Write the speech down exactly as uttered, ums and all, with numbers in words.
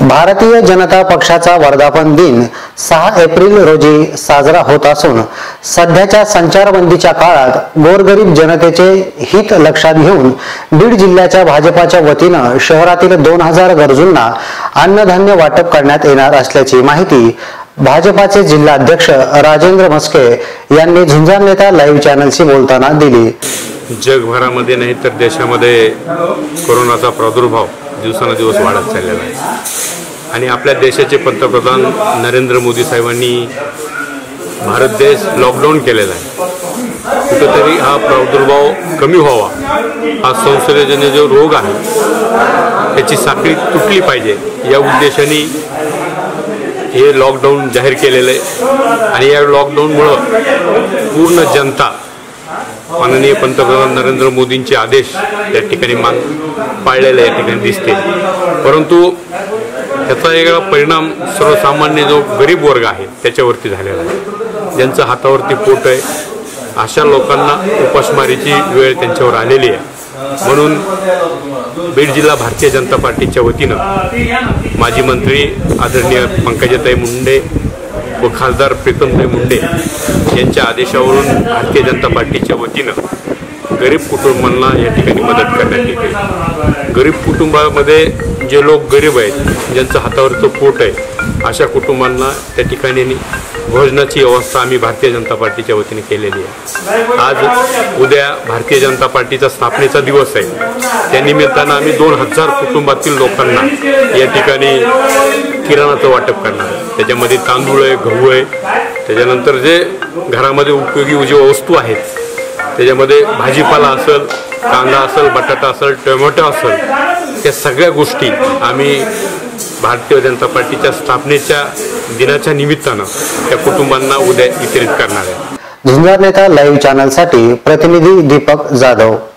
भारतीय जनता पक्षाचा वर्धापन दिन सहा एप्रिल रोजी साजरा होत असून सध्याच्या संचारबंदीच्या काळात गोरगरीब जनतेचे हित लक्षात घेऊन बीड जिल्ह्याच्या भाजपाच्या वतीनं शहरातील दोन हजार गरजूंना अन्नधान्य वाटप करण्यात येणार असल्याची माहिती भाजपाचे जिल्हाध्यक्ष राजेंद्र मस्के यांनी झुंजार नेता लाईव्ह चॅनलशी बोलताना दिली। जगभरामध्ये नाही तर देशामध्ये कोरोनाचा प्रादुर्भाव दिवसानुदिवस वाढत चाललेला आहे आणि आपल्या देशाचे पंतप्रधान नरेंद्र मोदी साहेबांनी भारत देश लॉकडाऊन केलेला आहे। कुठेतरी हा प्रादुर्भाव कमी व्हावा, हा संसर्गजन्य जो रोग आहे त्याची साखळी तुटली पाहिजे या उद्देशाने हे लॉकडाऊन जाहीर केलेलं आहे आणि या लॉकडाऊनमुळे पूर्ण जनता माननीय पंतप्रधान नरेंद्र मोदींचे आदेश त्या ठिकाणी मान पाळलेले या ठिकाणी दिसते। परंतु त्याचा वेगळा परिणाम सर्वसामान्य जो गरीब वर्ग आहे त्याच्यावरती झालेला आहे। ज्यांचं हातावरती पोट आहे अशा लोकांना उपासमारीची वेळ त्यांच्यावर आलेली आहे। म्हणून बीड जिल्हा भारतीय जनता पार्टीच्या वतीनं माजी मंत्री आदरणीय पंकजाताई मुंडे व खासदार प्रीतमताई मुंडे यांच्या आदेशावरून भारतीय जनता पार्टीच्या वतीनं गरीब कुटुंबांना या ठिकाणी मदत करण्यात येते। गरीब कुटुंबामध्ये जे लोक गरीब आहेत, ज्यांचं हातावरचं पोट आहे अशा कुटुंबांना त्या ठिकाणी भोजनाची व्यवस्था आम्ही भारतीय जनता पार्टीच्या वतीने केलेली आहे। आज उद्या भारतीय जनता पार्टीचा स्थापनेचा दिवस आहे, त्या निमित्तानं आम्ही दोन हजार कुटुंबातील लोकांना या ठिकाणी किराणाचं वाटप करणार आहे। त्याच्यामध्ये तांदूळ आहे, गहू आहे, त्याच्यानंतर जे घरामध्ये उपयोगी ज्या वस्तू आहेत त्याच्यामध्ये भाजीपाला असेल, कांदा असेल, बटाटा असेल, टोमॅटो असेल, या सगळ्या गोष्टी आम्ही भारतीय जनता पार्टीच्या स्थापनेच्या दिनाच्या निमित्तानं त्या कुटुंबांना उद्या वितरित करणार आहे। झुंजार नेता लाईव्ह चॅनलसाठी प्रतिनिधी दीपक जाधव।